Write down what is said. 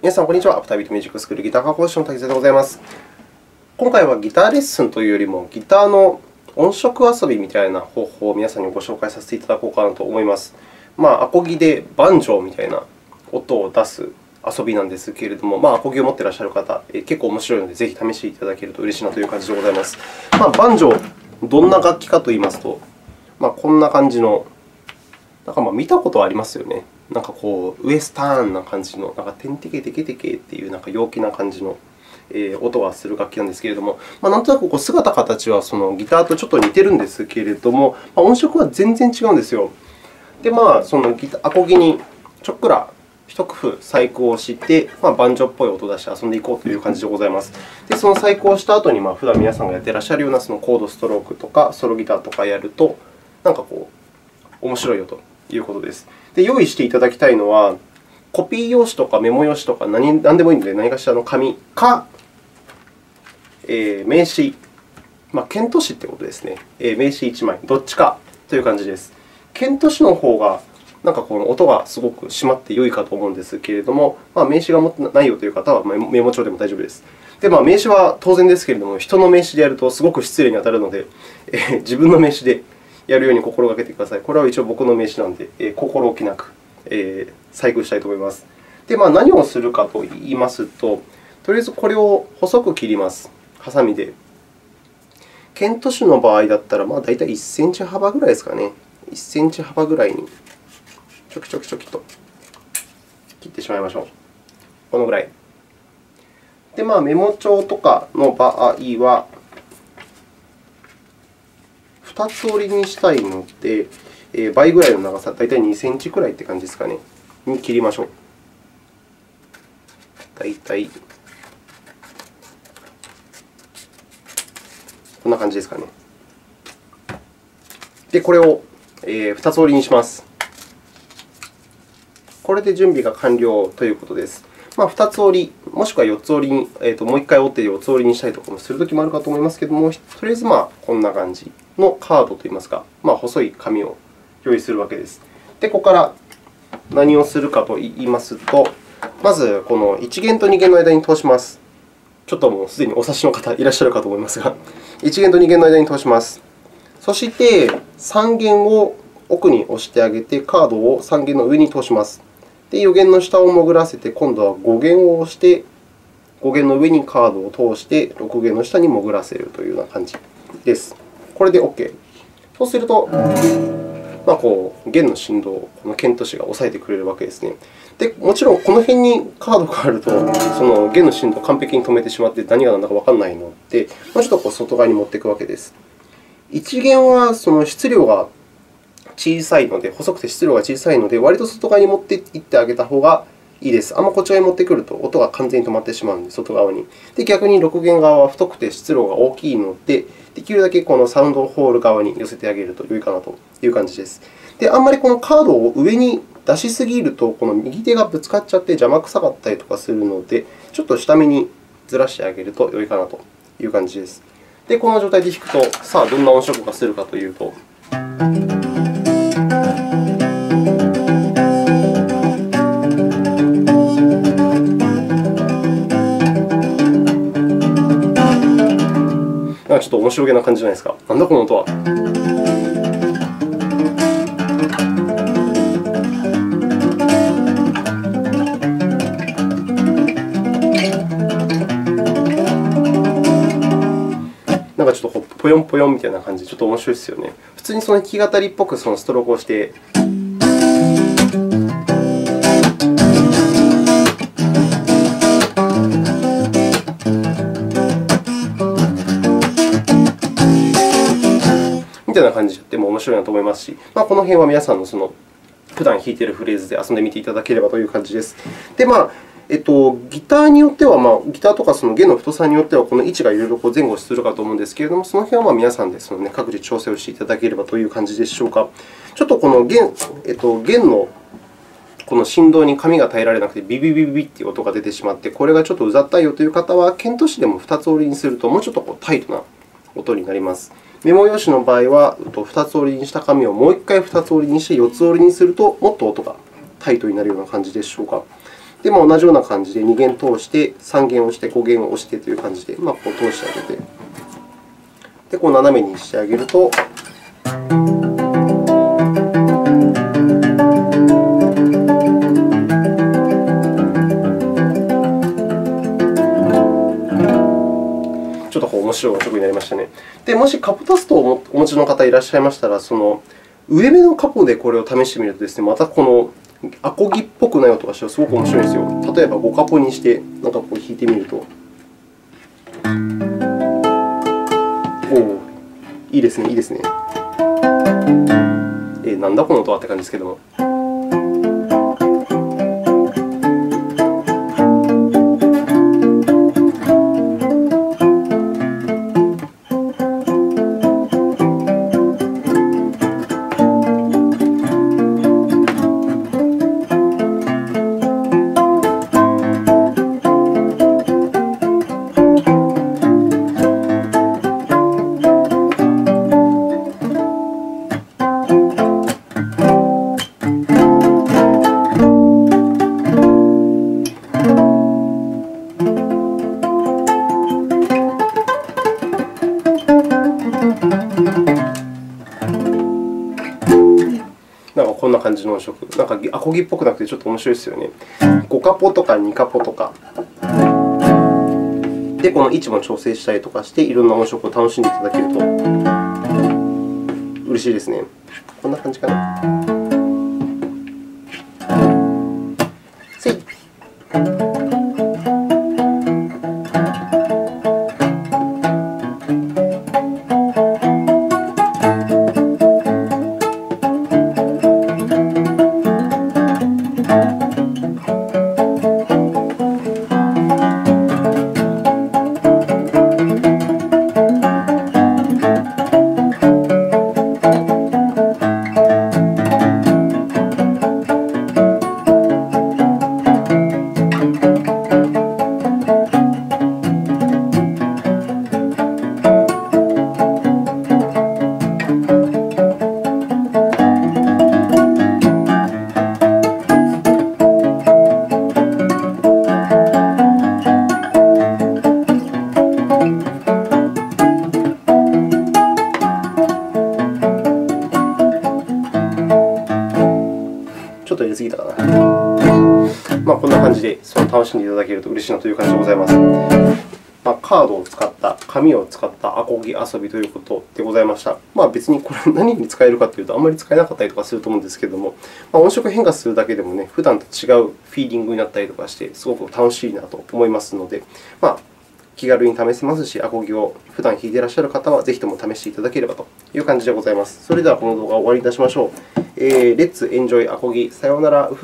皆さん、こんにちは。アフタービートミュージックスクールギター科講師の滝沢でございます。今回はギターレッスンというよりも、ギターの音色遊びみたいな方法を皆さんにご紹介させていただこうかなと思います。アコギでバンジョーみたいな音を出す遊びなんですけれども、アコギを持っていらっしゃる方、結構面白いので、ぜひ試していただけると嬉しいなという感じでございます。バンジョー、どんな楽器かといいますと、こんな感じの、見たことありますよね。ウエスターンな感じの、テンテケテケテケっていう陽気な感じの音がする楽器なんですけれども、なんとなく姿形はそのギターとちょっと似てるんですけれども、音色は全然違うんですよ。で、そのアコギにちょっくら一工夫細工をして、バンジョーっぽい音を出して遊んでいこうという感じでございます。で、その細工をした後に、普段皆さんがやっていらっしゃるようなそのコードストロークとかソロギターとかやると、面白いよということです。で、用意していただきたいのは、コピー用紙とかメモ用紙とか何でもいいので、何かしらの紙か、名刺、検討紙ということですね。名刺1枚、どっちかという感じです。検討紙の方がこの音がすごく締まって良いかと思うんですけれども、名刺が持ってないよという方はメモ帳でも大丈夫です。で、名刺は当然ですけれども、人の名刺でやるとすごく失礼に当たるので、自分の名刺でやるように心がけてください。これは一応僕の名刺なので、心置きなく細工したいと思います。で、何をするかといいますと、とりあえずこれを細く切ります。ハサミで。検討紙の場合だったら、大体1センチ幅ぐらいですかね。1センチ幅ぐらいにちょきちょきちょきと切ってしまいましょう。このぐらい。で、メモ帳とかの場合は、2つ折りにしたいので、倍ぐらいの長さ、大体2センチくらいという感じですかね、に切りましょう。大体こんな感じですかね。で、これを2つ折りにします。これで準備が完了ということです。2つ折り、もしくは4つ折りに、もう1回折って4つ折りにしたりとかもするときもあるかと思いますけれども、とりあえずこんな感じのカードといいますか、細い紙を用意するわけです。で、ここから何をするかといいますと、まずこの1弦と2弦の間に通します。ちょっともうすでにお察しの方いらっしゃるかと思いますが、1弦と2弦の間に通します。そして3弦を奥に押してあげて、カードを3弦の上に通します。で、4弦の下を潜らせて、今度は5弦を押して、5弦の上にカードを通して、6弦の下に潜らせるというような感じです。これで OK。そうすると、弦の振動をこの検討紙が抑えてくれるわけですね。で、もちろんこの辺にカードがあると、その弦の振動を完璧に止めてしまって何が何だかわからないので、ちょっと外側に持っていくわけです。1弦はその質量が小さいので、細くて質量が小さいので、割と外側に持っていってあげた方がいいです。こちらに持ってくると音が完全に止まってしまうので、外側に。で、逆に6弦側は太くて質量が大きいので、できるだけこのサウンドホール側に寄せてあげると良いかなという感じです。で、あんまりこのカードを上に出しすぎると、この右手がぶつかっちゃって邪魔くさかったりとかするので、ちょっと下目にずらしてあげると良いかなという感じです。で、この状態で弾くと、さあどんな音色がするかというと。ちょっと面白げな感じじゃないですか。なんだこの音は。ちょっとぽよんぽよんみたいな感じで、ちょっと面白いですよね。普通にその弾き語りっぽくそのストロークをして、みたいな感じでやっても面白いなと思いますし、この辺は皆さんの普段弾いているフレーズで遊んでみていただければという感じです。で、ギターによっては、ギターとかその弦の太さによっては、この位置がいろいろ前後するかと思うんですけれども、その辺は皆さんで各自調整をしていただければという感じでしょうか。ちょっとこの弦のこの振動に紙が耐えられなくて、ビビビビビという音が出てしまって、これがちょっとうざったいよという方は、検討紙でも2つ折りにすると、もうちょっとタイトな音になります。メモ用紙の場合は、2つ折りにした紙をもう1回2つ折りにして4つ折りにすると、もっと音がタイトになるような感じでしょうか。 で、同じような感じで2弦通して、3弦を押して、5弦を押してという感じで、こう通してあげて、で、こう斜めにしてあげると、ちょっと面白い音色になりましたね。で、もしカポタストをお持ちの方いらっしゃいましたら、その上目のカポでこれを試してみるとですね、またこのアコギっぽくない音がしてすごく面白いんですよ。例えば5カポにして、こう弾いてみると。いいですね、いいですね。なんだこの音はって感じですけども。こんな感じの音色。アコギっぽくなくてちょっと面白いですよね。5カポとか2カポとかで、この位置も調整したりとかして、いろんな音色を楽しんでいただけると嬉しいですね。こんな感じかな。せい。ちょっと入れすぎたかな。こんな感じで楽しんでいただけると嬉しいなという感じでございます。カードを使った、紙を使ったアコギ遊びということでございました。別にこれ何に使えるかというと、あまり使えなかったりとかすると思うんですけれども、音色変化するだけでもね、普段と違うフィーリングになったりとかして、すごく楽しいなと思いますので、気軽に試せますし、アコギを普段弾いていらっしゃる方は、ぜひとも試していただければという感じでございます。それでは、この動画を終わりにいたしましょう。レッツエンジョイアコギ。さようなら。